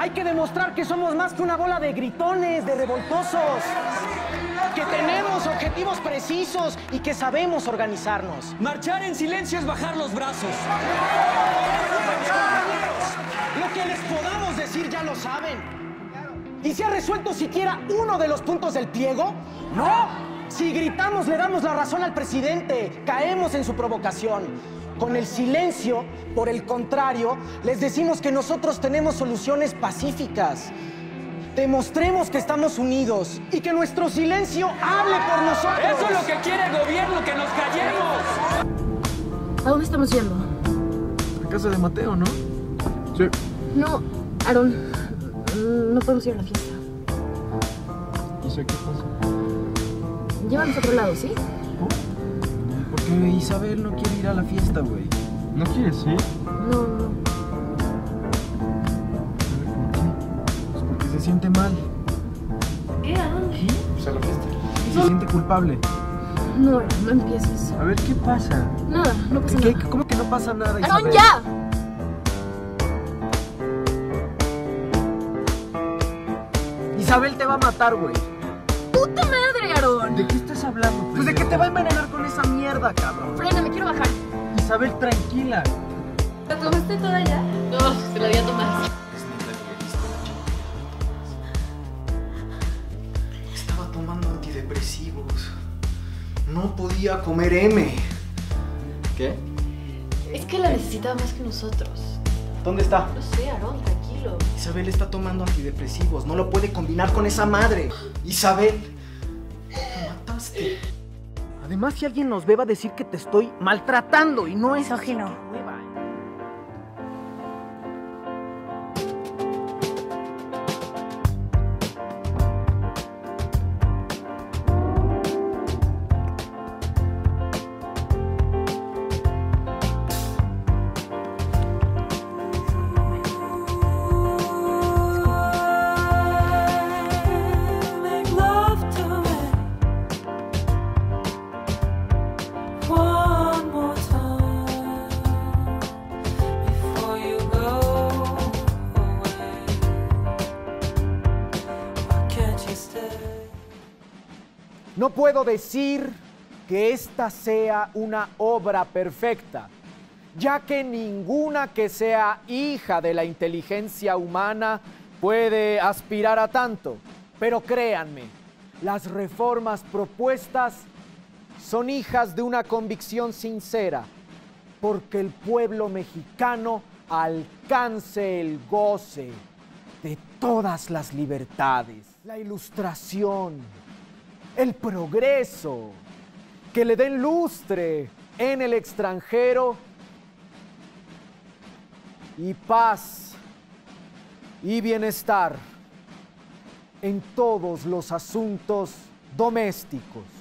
Hay que demostrar que somos más que una bola de gritones, de revoltosos. Que tenemos objetivos precisos y que sabemos organizarnos. Marchar en silencio es bajar los brazos. Lo que les podamos decir ya lo saben. ¿Y se ha resuelto siquiera uno de los puntos del pliego? ¡No! Si gritamos, le damos la razón al presidente. Caemos en su provocación. Con el silencio, por el contrario, les decimos que nosotros tenemos soluciones pacíficas. Demostremos que estamos unidos y que nuestro silencio hable por nosotros. ¡Eso es lo que quiere el gobierno, que nos callemos! ¿A dónde estamos yendo? A casa de Mateo, ¿no? Sí. No, Aaron, no podemos ir a la fiesta. ¿Y eso qué pasa? Llévanos a otro lado, ¿sí? Porque Isabel no quiere ir a la fiesta, güey. ¿No quieres, sí? No. Pues porque se siente mal. ¿A dónde? ¿Sí? Pues a la fiesta. Y se siente culpable. No, Aaron, no empieces. A ver, ¿qué pasa? Nada, no pasa nada. ¿Cómo que no pasa nada, Isabel? ¡Aaron, ya! Isabel te va a matar, güey. ¡Puta madre, Aaron! ¿De qué estás hablando? Pues de que te va a envenenar con esa mierda, cabrón. Frena, me quiero bajar. Isabel, tranquila. ¿La tomaste toda ya? No, se la di a tomar. Estaba tomando antidepresivos. No podía comer M. ¿Qué? Es que la necesitaba más que nosotros. ¿Dónde está? No sé, Aaron, tranquilo. Isabel está tomando antidepresivos. No lo puede combinar con esa madre. Isabel, me mataste. Además, si alguien nos ve va a decir que te estoy maltratando y no es Misógino. nueva. No puedo decir que esta sea una obra perfecta, ya que ninguna que sea hija de la inteligencia humana puede aspirar a tanto. Pero créanme, las reformas propuestas son hijas de una convicción sincera, porque el pueblo mexicano alcance el goce de todas las libertades, la ilustración, el progreso, que le den lustre en el extranjero y paz y bienestar en todos los asuntos domésticos.